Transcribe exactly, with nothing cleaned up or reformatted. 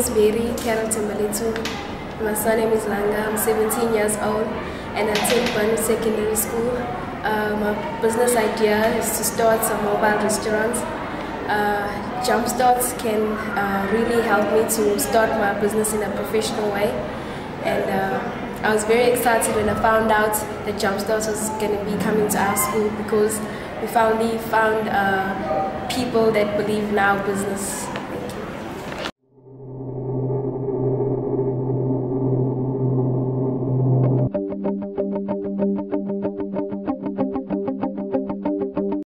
is Mary Carol Timbalitu. My surname is Langa. I'm seventeen years old and I attend Burnwood Secondary School. Uh, my business idea is to start some mobile restaurants. Uh, Jumpstarts can uh, really help me to start my business in a professional way. And uh, I was very excited when I found out that Jumpstarts was going to be coming to our school, because we finally found uh, people that believe in our business.